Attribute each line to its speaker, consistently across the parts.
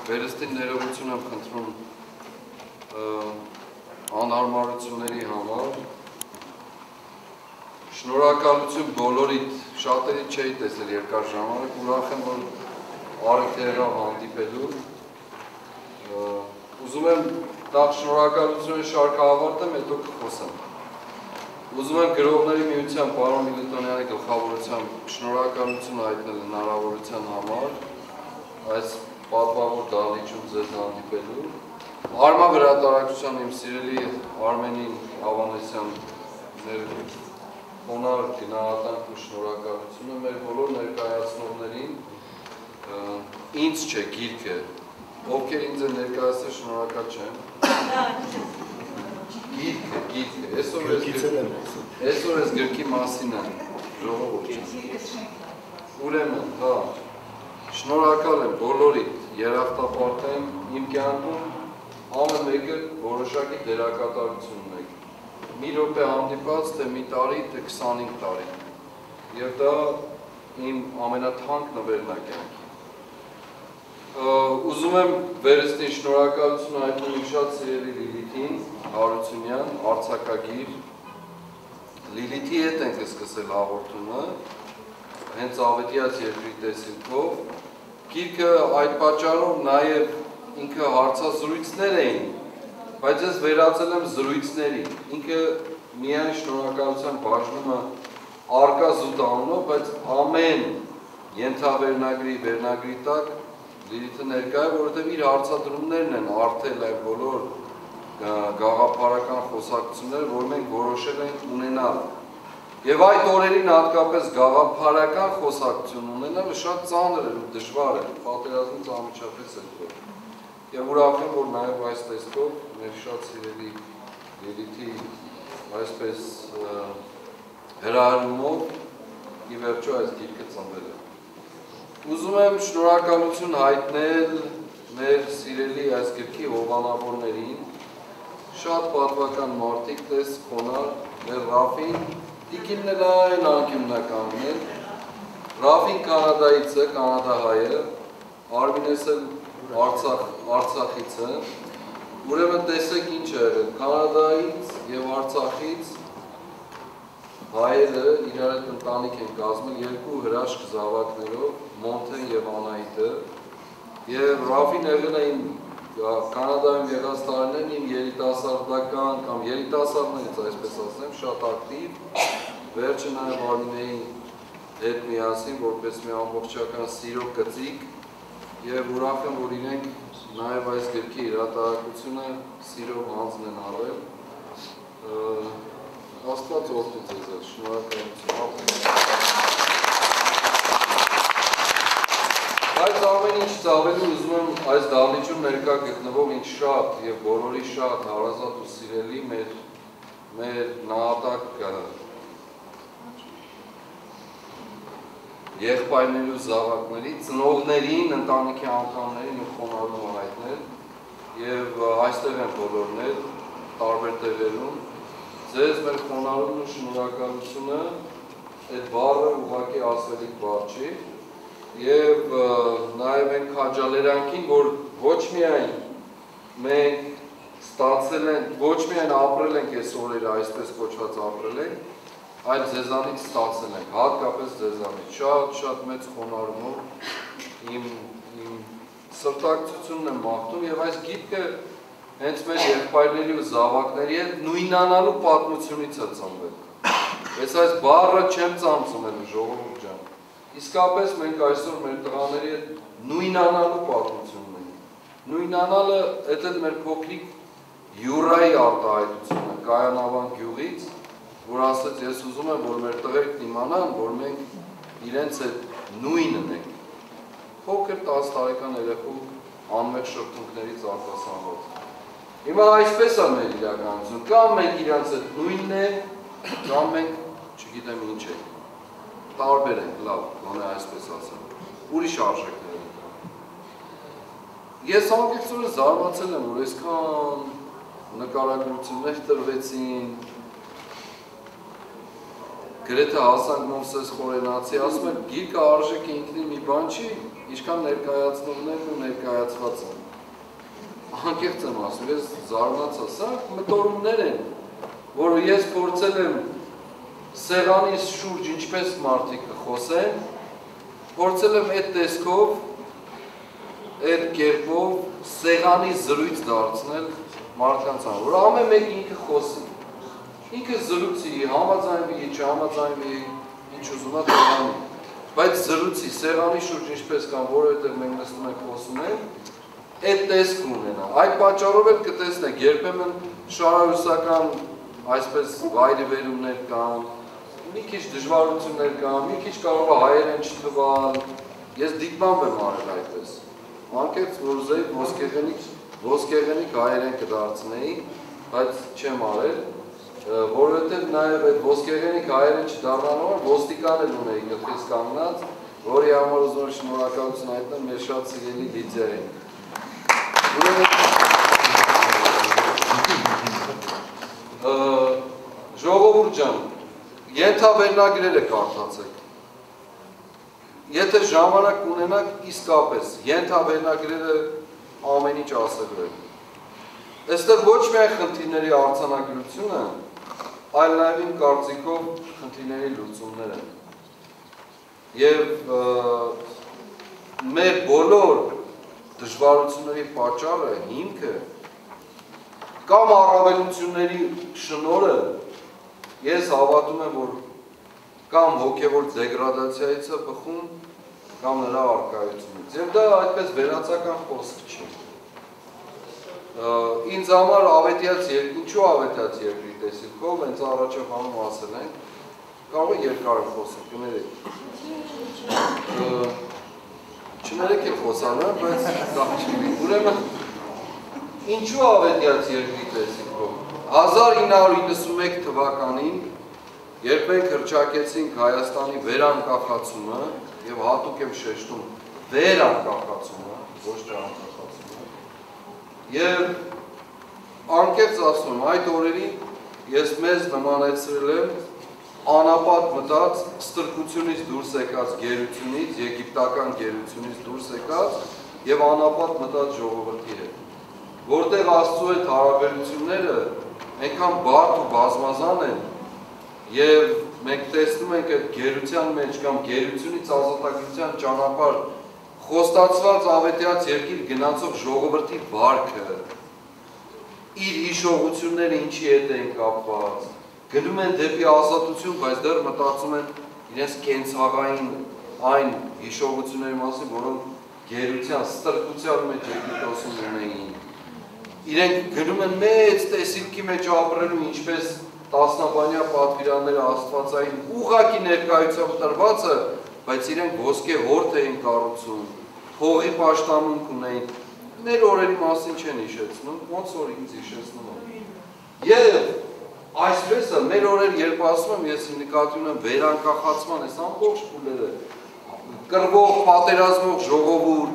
Speaker 1: վերստին ներողություն եմ խնդրում անհարմարությունների համար։ Շնորհակալություն բոլորիդ, շատերից չէի տեսել երկար ժամանակ, ուրախ եմ, որ առիթ եղավ հանդիպելու։ Ուզում եմ նախ շնորհակալությունը շարքը ավարտեմ, հետո կխոսեմ։ Ուզում եմ գրողների միության պարոն Միլիտոնյանի գլխավորությամբ շնորհակալություն հայտնել հնարավորության համար այս պատվավոր դահլիճում ձեզ հանդիպելու։ Արմա հրատարակչության իմ սիրելի Արմենին Ավանեսյան խոնարհ գնահատանք ու շնորհակալությունը մեր բոլոր ներկայացնողներին, ինձ չէ գիրքը, ովքեր ինձ են ներկայացրել շնորհակալ չեմ։ Գիրքը, այսօր ես գրքի մասին եմ, ժողովուրդ։ Ուրեմն, հա, շնորհակալ եմ բոլորիդ, երախտապարտ եմ իմ կյանքում ամեն մեկը որոշակի դերակատարություն ունեք։ Մի րոպե հանդիպած, թե մի տարի, թե 25 տարի։ Եվ դա իմ ամենաթանկ նվերն է կյանքի։ Ուզում եմ վերստին շնորհակալություն հայտնել իմ շատ սիրելի Լիլիթին Հարությունյան, արձակագիր։ Լիլիթի հետ ենք սկսել հաղորդումը, հենց ավետյաց երկրի տեսիլքով։ Գիրքը այդ պատճառով նաև ինքը հարցազրույցներ էին, բայց ես վերածել եմ զրույցների։ Ինքը միայն շնորհակալության բաժնումը արկա զուտ անունով, բայց ամեն ենթավերնագրի վերնագրի տակ Լիլիթը ներկա է, որովհետև իր հարցադրումներն են արդել այն բոլոր գաղափարական խոսակցությունները, որ մենք որոշել ենք ունենալ։ Եվ այդ օրերին հատկապես գաղափարական խոսակցություն ունենալը շատ ծանր էր ու դժվար էր, պատերազմից անմիջապես հետո։ Եվ ուրախ եմ, որ նաև այս տեսքով մեր շատ սիրելի Լիլիթի այսպես հրահրումով ի վերջո այս գիրքը ծնվել է։ Ուզում եմ շնորհակալություն հայտնել մեր սիրելի այս գրքի հովանավորներին, շատ պատվական մարդիկ, տես խոնար, մեր Ռաֆին, տիկինն էլ այն անկյուննականն է, Ռաֆին Կանադայից է, կանադահայ է, Արմինես էլ Արցախից է, ուրեմն տեսեք ինչ է եղել, Կանադայից և Արցախից հայերը իրար հետ ընտանիք են կազմել երկու հրաշք զավակներով, Մոնթեն և Անահիտը, և Ռաֆին եղել է իմ Կանադայում եղած տարիներն իմ երիտասարդական կամ երիտասարդներից այսպես ասեմ, շատ ակտիվ, վերջը նաև Արմինեի հետ միասին, որպես մի ամբողջական սիրո կծիկ, և ուրախ եմ, որ իրենք նաև այս գրքի հրատարակությունը սիրով հանձն են արել։ Աստված օրհնի ձեզ, շնորհակալություն։ Բայց ամեն ինչ ծավալի ուզում եմ այս դահլիճում ներկա գտնվող ինձ շատ և բոլորի շատ հարազատ ու սիրելի մեր նահատակ եղբայրների ու զավակների, ծնողներին, ընտանիքի անդամներին ու խոնարհում հայտնել և այստեղ են բոլորն էլ, տարբեր տեղերում։ Ձեզ մեր խոնարհումն ու շնորհակալությունը այդ բառը ուղղակի ասելիք բառ չի և նաև ենք քաջալերանքին, որ ոչ միայն մենք ստացել ենք, ոչ միայն ապրել ենք այս օրերը, այսպես կոչված ապրել ենք, այլ ձեզանից ստացել ենք, հատկապես ձեզանից, շատ մեծ խոնարհումով իմ սրտակցությունն եմ մաղթում և այս գիրքը հենց մեր եղբայրների ու զավակների հետ նույնանալու պատմությունից է ծնվել։ Ես այս բառը չեմ ծամծմելու, ժողովուրդ ջան։ Իսկապես մենք այսօր մեր տղաների հետ նույնանալու պատմությունն ենք։ Նույնանալը այդ մեր փոքրիկ Յուրայի արտահայտությունը Կայանավան գյուղից, որ ասեց ես ուզում եմ, որ մեր տղերքն իմանան, որ մենք իրենց հետ նույնն ենք։ Փոքր 10 տարեկան երեխու անմեղ շրթունքներից արտասանված։ Հիմա այսպես է մեր իրականություն, կամ մենք իրենց հետ նույնն ենք, կամ մենք չգիտեմ ինչ ենք, տարբեր ենք, լավ, գոնե այսպես ասեմ, ուրիշ արժեքներ ենք։ Ես անկեղծորեն զարմացել եմ, որ այսքան նկարագրություններ տրվեցին, գրեթե հասանք Մովսես Խորենացի, ասում եմ, գիրքը արժեքը ինքնին մի բան չի, ինչքան ներկայացնողներն ու ներկայացված են։ անկեղծ եմ ասում, ես զարմացա, սա մտորումներ են, որ ես փորձել եմ սեղանիս շուրջ ինչպես մարդիկ կխոսեն, փորձել եմ այդ տեսքով, այդ կերպով սեղանի զրույց դարձնել մարդկանց համար, որ ամեն մեկ ինքը խոսի, ինքը զրույցի, համաձայնվի, չհամաձայնվի, ինչ ուզում է տեղանի, բայց զրույցի, սեղանի շուրջ ինչպես կամ որովհետև մենք նստում ենք խոսում ենք, այդ տեսք ունենա, այդ պատճառով էլ կտեսնեք, երբեմն շարահյուսական այսպես վայրիվերումներ կան, մի քիչ դժվարություններ կան, մի քիչ կարող է հայերեն չթվալ, ես դիտմամբ եմ արել այդպես, անկեղծ որ ուզեի ոսկեղենիկ հայերեն կդարձնեի, բայց չեմ արել, որովհետև նաև այդ ոսկեղենիկ հայերեն չդառնալով ոստիկան էլ ունեի գլխիս կանգնած, որի համար ուզում եմ շնորհակալություն հայտնել մեր շատ սիրելի Լիդիային։ Ժողովուրդ ջան, ենթավերնագրերը կարդացեք։ Եթե ժամանակ ունենաք, իսկապես ենթավերնագրերը ամեն ինչ ասելու են։ Այստեղ ոչ միայն խնդիրների արձանագրությունը, այլ նաև իմ կարծիքով խնդիրների լուծումներ են։ Եվ մեր բոլոր դժվարությունների պատճառը, հիմքը կամ առավելությունների շնորհը ես հավատում եմ, որ կամ հոգևոր դեգրադացիայից է բխում, կամ նրա առկայությունից։ Եվ դա այդպես վերացական խոսք չի։ Ինձ համար ավետյաց երկրի, ինչու ավետյաց երկրի տեսիլքով, հենց առաջով հանում ասել ենք, կարող է երկար խոսել, կներեք։ Չներեք էլ խոսանեմ, բայց կաղ չի։ Ուրեմն, ինչու ավետյաց երկրի տեսիլքով։ 1991 թվականին, երբ մենք հռչակեցինք Հայաստանի վերանկախացումը, և հատուկ եմ շեշտում վերանկախացումը, ոչ թե անկախացումը, և անկեղծ ասում եմ, այդ օրերին ես մեզ նմանեցրել եմ անապատ մտած ստրկությունից դուրս եկած գերությունից, եգիպտական գերությունից դուրս եկած և անապատ մտած ժողովրդի հետ, որտեղ Աստծու հետ հարաբերությունները այնքան բարդ ու բազմազան են և մենք տեսնում ենք այդ գերության մեջ կամ գերությունից ազատագրության ճանապարհ խոստացված ավետյաց երկիր գնացող ժողովրդի վարքը, իր հիշողությունները ինչի հետ են կապված, գնում են դեպի ազատություն, բայց դեռ մտածում են իրենց կենցաղային այն հիշողությունների մասին, որոնք գերության, ստրկության մեջ Եգիպտոսում ունեին։ Իրենք գնում են մեծ տեսիլքի մեջ ապրելու, ինչպես տասնաբանյա պատվիրանները աստվածային ուղղակի ներկայությամբ տրվածը, բայց իրենք ոսկե հորդ էին կառուցում, փողի պաշտամունք ունեին, մեր օրերի մասին չեն հիշեցնում, ոնց որ ինձ հիշեցնում են։ Եվ այսպես է, մեր օրեր երբ ասում եմ, ես նկատի ունեմ վերանկախացման, այս ամբողջ փուլերը, կռվող, պատերազմող ժողովուրդ,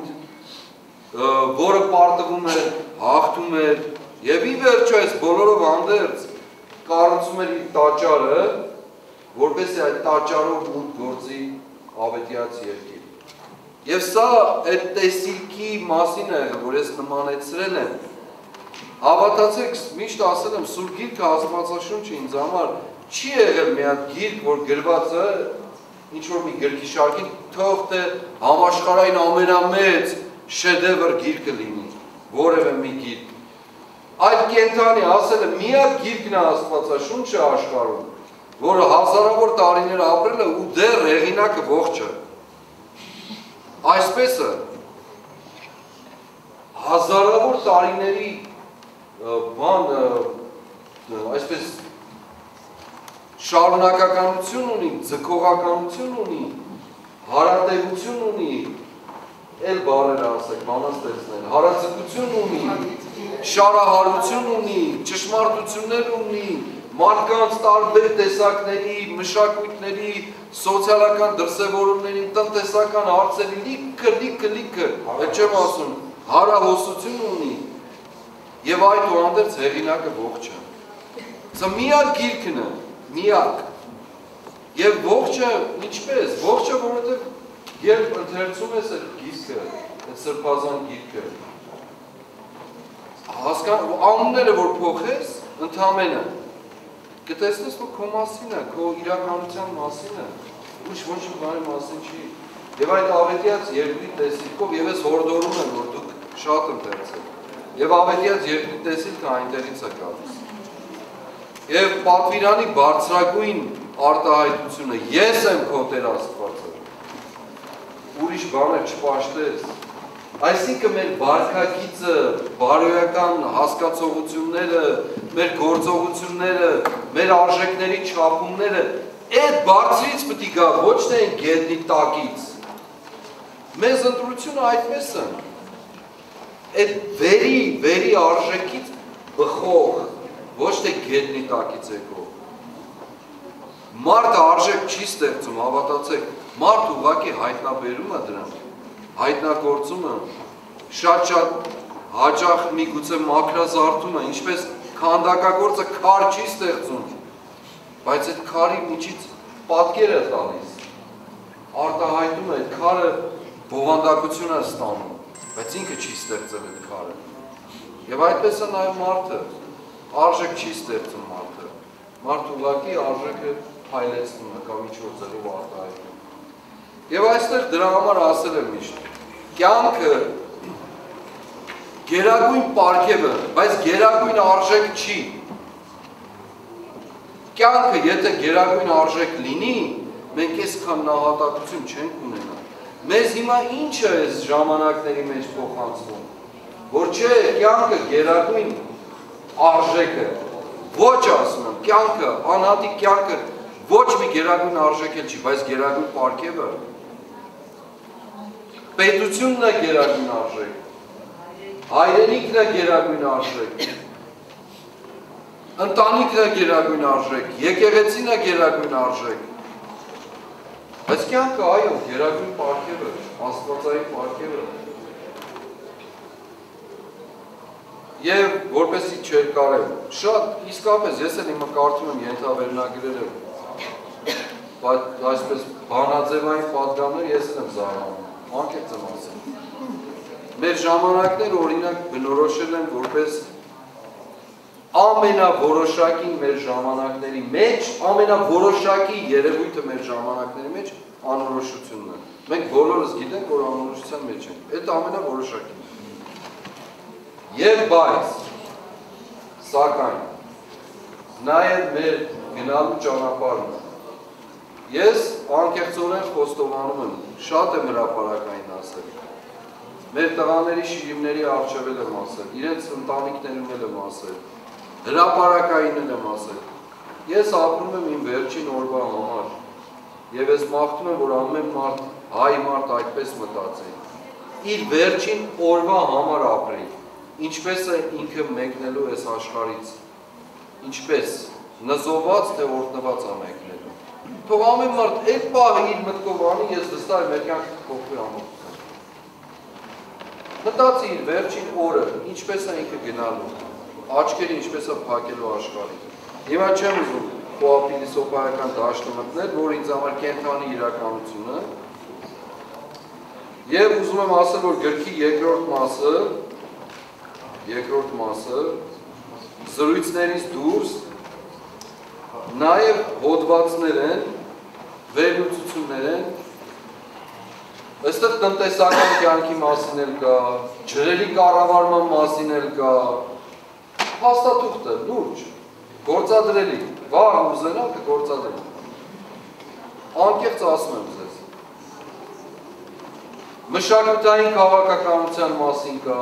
Speaker 1: որը պարտվում էր, հաղթում էր, եւ ի վերջո այս բոլորով հանդերձ կառուցում էր իր տաճարը, որպեսզի այդ տաճարով մուտք գործի ավետյաց երկիր։ Եվ սա այդ տեսիլքի մասին է եղել, որ ես նմանեցրել եմ։ Հավատացեք, միշտ ասել եմ, Սուրբ Գիրքը Աստվածաշունչը ինձ համար չի եղել մի հատ գիրք, որ գրված է ինչ-որ մի գրքի շարքի, թող թե համաշխարհային ամենամեծ շեդևր գիրքը լինի, որևէ մի գիրք։ Այդ կենթանի ասել է, միակ գիրքն է Աստվածաշունչը աշխարհում, որը հազարավոր տարիներ ապրել է ու դեռ հեղինակը ողջ է։ Այսպես է, հազարավոր տարիների այսպես շարունակականություն ունի, ձգողականություն ունի, հարատևություն ունի, էլ բարերը ասեք, մանաստեցնել, հարաձգություն ունի, շարահարություն ունի, ճշմարտություններ ունի, մարդկանց տարբեր տեսակների, մշակույթների, սոցիալական դրսևորումների, տնտեսական հարցերի լիքը, այդ չեմ ասում, հարահոսություն ունի, և այդ ու հանդերձ հեղինակը ողջ է։ Սա միակ գիրքն է, միակ։ Եվ ողջը ինչպես, ողջը որովհետև երբ ընթերցում ես այդ գիրքը, այդ սրբազան գիրքը, անունները որ փոխես, ընդամենը կտեսնես որ քո մասին է, քո իրականության մասին է, ուրիշ ոչ մի բանի մասին չի։ Եվ այդ ավետյաց երկրի տեսիլքով եւ ես հորդորում եմ, որ դուք շատ ընթերցեք։ Եվ ավետյաց երկրի տեսիլքը այնտեղից է գալիս։ Եվ պատվիրանի բարձրագույն արտահայտությունը ես եմ քո Տեր Աստվածը։ Ուրիշ բաներ չպաշտես։ Այսինքն մեր վարքագիծը, բարոյական հասկացողությունները, մեր գործողությունները, մեր արժեքների չափումները այդ բարձրից պետք է գա, ոչ թե այն գետնի տակից։ Մեզ ընտրությունը այդպես է։ Այդ վերի արժեքից բխող, ոչ թե գետնի տակից եկող։ Մարդը արժեք չի ստեղծում, հավատացեք, մարդ ուղղակի հայտնաբերում է դրան, հայտնագործում է, շատ հաճախ միգուցե մաքրազարդում է, ինչպես քանդակագործը քար չի ստեղծում, բայց այդ քարի միջից պատկեր է տալիս, արտահայտում է, այդ քարը բովանդակություն է ստանում, բայց ինքը չի ստեղծել այդ քարը։ Եվ այդպես է նաև մարդը, արժեք չի ստեղծում մարդը, մարդ ուղղակի արժեքը փայլեցնում է կամ ինչ-որ ձևով արտահայտում։ Եվ այստեղ դրա համար ասել եմ միշտ, կյանքը գերագույն պարգև է, բայց գերագույն արժեք չի։ Կյանքը եթե գերագույն արժեք լինի, մենք այսքան նահատակություն չենք ունենա։ Մեզ հիմա ինչ է այս ժամանակների մեջ փոխանցվում, որ չէ, կյանքը գերագույն արժեք է, ոչ ասում եմ, կյանքը, անհատիկ կյանքը ոչ մի գերագույն արժեք չի, բայց գերագույն պարգև է։ Պետությունն է գերագույն արժեք, հայրենիքն է գերագույն արժեք, ընտանիքն է գերագույն արժեք, եկեղեցին է գերագույն արժեք, բայց կյանքը այո, գերագույն պարգև է, աստվածային պարգև է։ Եվ որպեսի չերկարեմ, շատ իսկապես ես էլ հիմա կարդում եմ ենթավերնագրերը, այսպես բանաձևային պատգամներ ես եմ զարմանում, անկեղծ եմ ասել։ Մեր ժամանակները օրինակ բնորոշել են որպես ամենավորոշակին մեր ժամանակների մեջ, ամենավորոշակի երևույթը մեր ժամանակների մեջ անորոշությունն է։ Մենք բոլորս գիտենք, որ անորոշության մեջ ենք, այդ ամենավորոշակին։ Եվ բայց, սակայն, նաև մեր գնալու ճանապարհն է։ Ես անկեղծորեն խոստովանում եմ, շատ եմ հրապարակային ասել։ Մեր տղաների շիրիմների առջևել եմ ասել, իրենց ընտանիքներում եմ ասել, հրապարակային եմ ասել։ Ես ապրում եմ իմ վերջին օրվա համար եւ ես մաղթում եմ, որ ամեն մարդ, հայ մարդ այդպես մտածի։ Իր վերջին օրվա համար ապրի, ինչպես է ինքը մեկնելու այս աշխարհից, ինչպես նզոված թե օրհնված է մեկնելու։ Թող ամեն մարդ այդ պահը իր մտքով անի, ես վստահ եմ, մեր կյանքը կփոխվի ամբողջությամբ։ Մտածի իր վերջին օրը, ինչպես է ինքը գնալու, աչքերը ինչպես է փակելու աշխարհին։ Հիմա չեմ ուզում փիլիսոփայական դաշտը մտնել, որ ինձ համար կենթանի իրականություն է։ Եվ ուզում եմ ասել, որ գրքի երկրորդ մասը զրույցներից դուրս նաև հոդվածներ են, վերլուծություններ են, այստեղ տնտեսական կյանքի մասին էլ կա, ջրերի կառավարման մասին էլ կա, հաստատուղթ է, լուրջ, գործադրելի, վաղ ուզենալ կգործադրելի։ Անկեղծ ասում եմ ձեզ։ Մշակութային քաղաքականության մասին կա,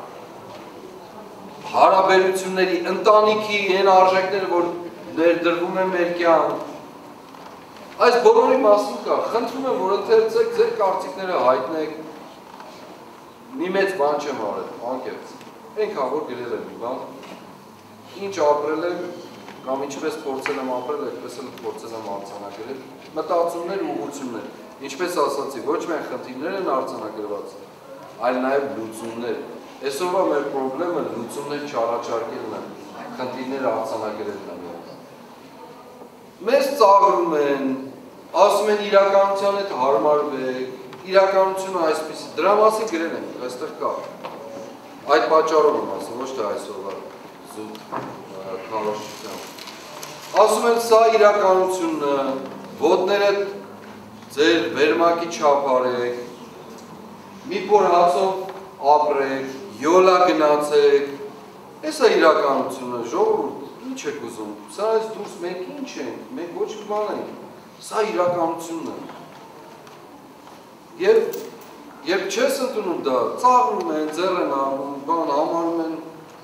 Speaker 1: հարաբերությունների, ընտանիքի այն արժեքները, որ ներդրվում են մեր կյանք։ Այս բոլորի մասին կա, խնդրում եմ, որ ընթերցեք, ձեր կարծիքները հայտնեք։ Մի մեծ բան չեմ արել, անկեղծ։ Այնքան որ գրել եմ մի բան, ինչ ապրել եմ, կամ ինչպես փորձել եմ ապրել, այդպես էլ փորձել եմ արձանագրել, մտածումներ ու ուղղություններ։ Ինչպես ասացի, ոչ միայն խնդիրներ են արձանագրված, այլ նաև լուծումներ։ Այսօրվա մեր խնդրեմը լուծումներ չառաջարկելն է, խնդիրները արձանագրելն է։ Մեզ ծաղրում են, ասում են իրականության հետ հարմարվեք, իրականությունը այսպիսի, դրա մասին գրել ենք, այստեղ կա։ Այդ պատճառով եմ ասում, ոչ թե այսօրվա զուտ քարոշչությամբ։ Ասում են սա իրականությունն է, ոտները ձեր վերմակի չափ արեք, մի փոր հացով ապրեք, յոլա գնացեք, այս է իրականությունը, ժողովուրդ, ինչ եք ուզում, սա այս դուրս մենք ինչ ենք, մենք ոչ մի բան ենք, սա իրականությունն է։ Երբ չես ընդունում դա, ծաղրում են, ձեռ են անում, բան համարում են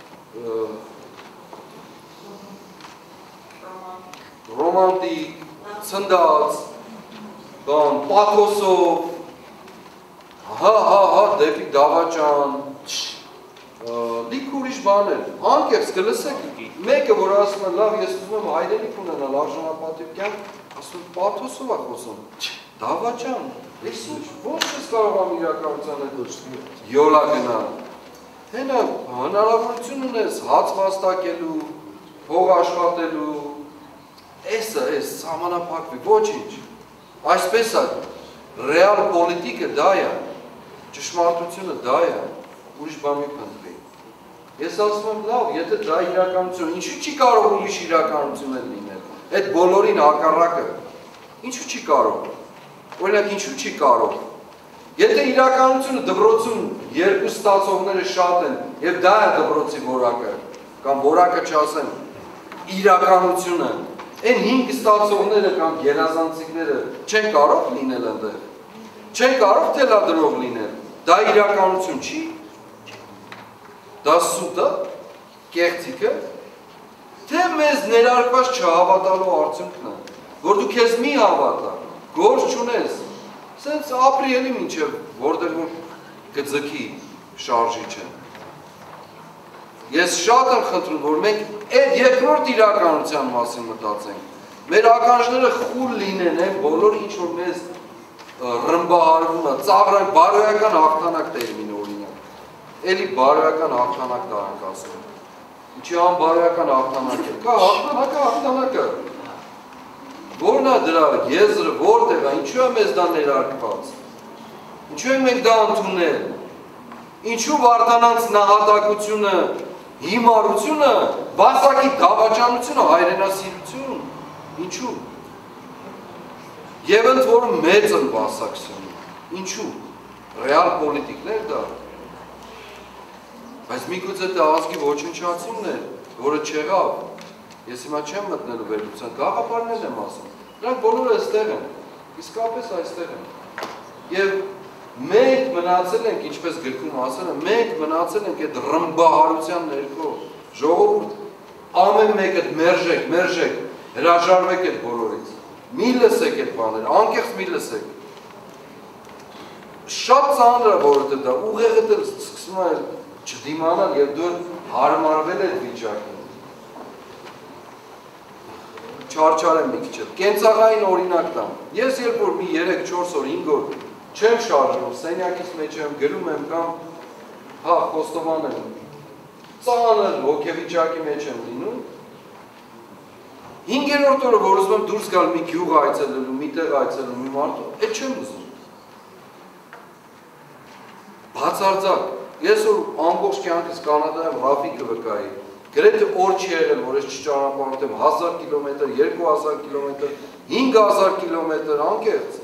Speaker 1: ռոմանտիկ, ցնդած, բան, պաթոսով, հա, դեպի դավաճան, լիք ուրիշ բաներ, անկեղծ կլսեք, մեկը, որ ասում են, լավ, ես ուզում եմ հայրենիք ունենալ, արժանապատիվ կյանք, ասում են, պաթոսով է խոսում, դավաճան, ես ինչ, ոնց ես կարող եմ իրականության հետ յոլա գնալ, հենա հնարավորություն ունես հաց վաստակելու, փող աշխատելու, այս սահմանափակվի, ոչինչ, այսպես է, ռեալ պոլիտիկը դա է, ճշմարտությունը դա է, ուրիշ բան մի փնտրի։ Ես ասում եմ լավ, եթե դա իրականություն, ինչու չի կարող ուրիշ իրականություն էլ լինել, այդ բոլորին հակառակը, ինչու չի կարող, օրինակ ինչու չի կարող, եթե իրականությունը դպրոցում երկու ստացողները շատ են, և դա է դպրոցի որակը, կամ որակը չասեմ, իրականությունը, այն 5 ստացողները կամ գերազանցիկները չեն կարող լինել այնտեղ, չեն կարող թելադրող լինել, դա իրականություն չի, դա սուտը, կեղծիքը, թե մեզ ներարկված չհավատալու արդյունքն է, որ դու քեզ մի հավատա, գործ չունես, սենց ապրի էլի մինչև որտեղ որ կձգի շարժիչը։ Ես շատ եմ խնդրում, որ մենք այդ երկրորդ իրականության մասին մտածենք, մեր ականջները խուլ լինեն, բոլոր ինչ որ մեզ ռմբահարվում է, ծաղրանք, բարոյական հաղթանակ տերմինը օրինակ, էլի բարոյական հաղթանակ դա ենք ասում, ինչի անբարոյական հաղթանակ է, կա հաղթանակը, որն է դրա եզրը, որտեղ է, ինչու է մեզ դա ներարկված, ինչու ենք մենք դա ընդունել, ինչու Վարդանանց նահատակությունը, հիմարությունը, բասակի դավաճանությունը, հայրենասիրություն, ինչու, և ընդ որում մեծ են բասակցությունը, ինչու, ռեալ պոլիտիկներ դա, բայց միգուցե դա ազգի ոչնչացումն է, որը չեղավ, ես հիմա չեմ մտնելու վերլուծան, գաղափարներ եմ ասում, նրանք բոլորը այստեղ են, իսկապես այստեղ են, և մենք մնացել ենք, ինչպես գրքում ասել են, մենք մնացել ենք այդ ռմբահարության ներքո, ժողովուրդ, ամեն մեկը մերժեք, հրաժարվեք այդ բոլորից, մի լսեք այդ բաները, անկեղծ մի լսեք, շատ ծանր է որովհետև դա, ուղեղդ էլ սկսում է չդիմանալ և դու հարմարվել այդ վիճակին, չարչար եմ մի քիչ էլ, կենցաղային օրինակ տամ, ես երբ որ մի 3-4 օր, 5 օր չեմ շարժում, սենյակից մեջ եմ, գնում եմ կամ, հա, խոստովան եմ, ծանր հոգեվիճակի մեջ եմ լինում, 5-րդ օրը, որ ուզում եմ դուրս գալ մի գյուղ այցելելու, մի տեղ այցելելու, մի մարդու, այդ չեմ ուզում։ Բացարձակ, ես որ ամբողջ կյանքս Կանադայում Ռաֆիկը վկայի, գրեթե օր չի եղել, որ ես չճանապարհորդեմ 1000 կիլոմետր, 2000 կիլոմետր, 5000 կիլոմետր, անկեղծ։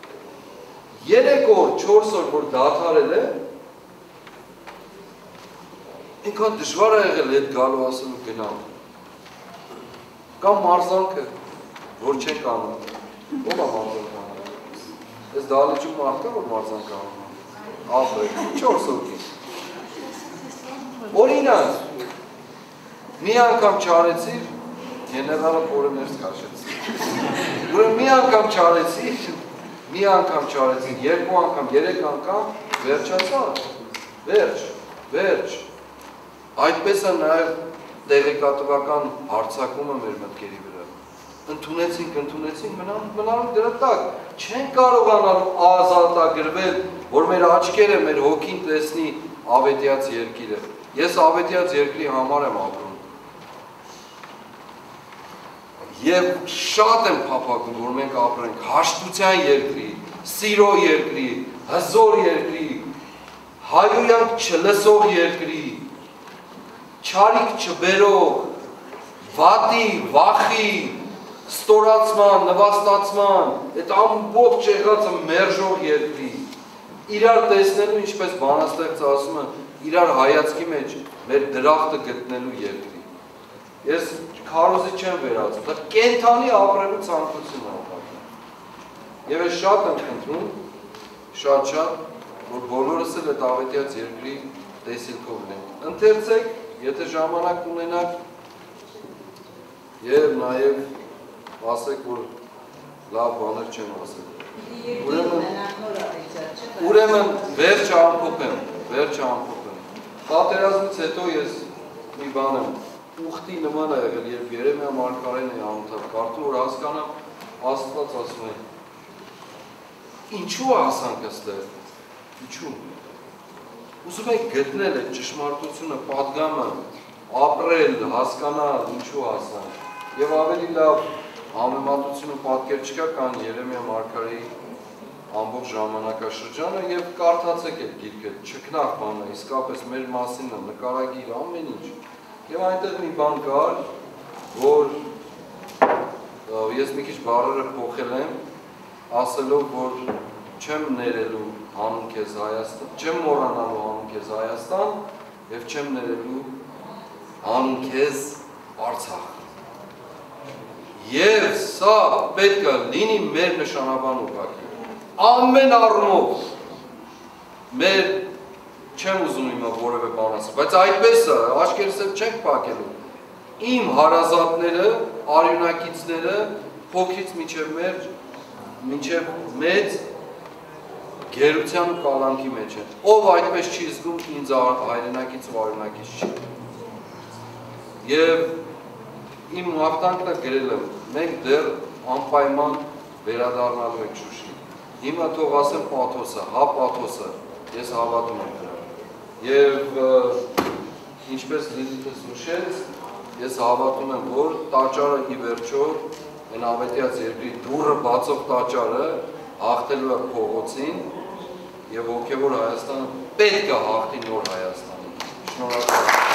Speaker 1: 3 օր, 4 օր, որ դադարել է, այնքան դժվար է եղել այդ գալու ասել ու գնալ։ Կամ մարզանքը, որ չենք անում, ով է մարզանք անում։ Ես դալիճում մարդ կա, որ մարզանք անում։ Ապրեք, 4 օքի։ Օրինակ, մի անգամ չարեցիր, գեներալը փորը ներս քաշեց։ Ուրեմն մի անգամ չարեցիր, 2 անգամ, 3 անգամ, վերջացավ, վերջ։ Այդպես է նաև տեղեկատվական հարցակումը մեր մտքերի վրա։ Ընդունեցինք, մնանում դրա տակ, չեն կարողանալու ազատագրվել, որ մեր աչքերը, մեր հոգին տեսնի ավետյաց երկիրը։ Ես ավետյաց երկրի համար եմ ապրում։ Եվ շատ եմ փափագում, որ մենք ապրենք հաշտության երկրի, սիրո երկրի, հզոր երկրի, հայոյանք չլսող երկրի, չարիք չբերող, վատի, վախի, ստորացման, նվաստացման, այդ ամբողջ եղածը մերժող երկրի, իրար տեսնելու, ինչպես բանաստեղծը ասում է, իրար հայացքի մեջ մեր դրախտը գտնելու երկրի։ Ես քարոզի չեմ վերածում, դա կենթանի ապրելու ցանկություն է ապագան։ Եվ ես շատ եմ խնդրում, շատ, որ բոլորս էլ այդ ավետյաց երկրի տեսիլքով լինենք։ Ընթերցեք, եթե ժամանակ ունենաք, եւ նաեւ ասեք, որ լավ բաներ չեմ ասել։ Ուրեմն վերջը ամփոփեմ։ Պատերազմից հետո ես մի բան եմ, ուխտի նման է եղել, երբ Երեմիա մարգարեն է անընդհատ կարդում, որ հասկանամ, Աստված ասում է, ինչու հասանք այստեղ, ինչու։ Ուզում եք գտնել այդ ճշմարտությունը, պատգամը, ապրել, հասկանալ, ինչու հասանք։ Եվ ավելի լավ համեմատություն ու պատկեր չկա, կան Երեմիա մարգարեի ամբողջ ժամանակաշրջանը եւ կարդացեք այդ գիրքը, չքնաղ բան է, իսկապես մեր մասին է, նկարագիր, ամեն ինչ։ Եվ այնտեղ մի բան կար, որ ես մի քիչ բառերը փոխել եմ, ասելով, որ չեմ ներելու հանուն քեզ Հայաստան, չեմ մոռանալու հանուն քեզ Հայաստան եւ չեմ ներելու հանուն քեզ Արցախ։ Եվ սա պետք է լինի մեր նշանաբան ուղղակի։ Ամեն առումով մեր չեմ ուզում հիմա որևէ բան ասել, բայց այդպես է, աչքերս էլ չենք փակելու։ Իմ հարազատները, արյունակիցները փոքրից մինչև մեծ գերության ու կալանքի մեջ են։ Ով այդպես չի զգում, ինձ հայրենակից ու արյունակից չի։ Եվ իմ հաղթանքն է գրել եմ, մենք դեռ անպայման վերադառնալու ենք Շուշի։ Հիմա թող ասեմ պաթոսը, հա պաթոսը, ես հավատում եմ դրան։ Եվ ինչպես Լիլիթս նշեց, ես հավատում եմ, որ տաճարը ի վերջո, այն ավետյաց երկրի դուռը բացող տաճարը հաղթելու է փողոցին եւ հոգեվոր Հայաստանը պետք է հաղթի նոր Հայաստանը։ Շնորհակալ եմ։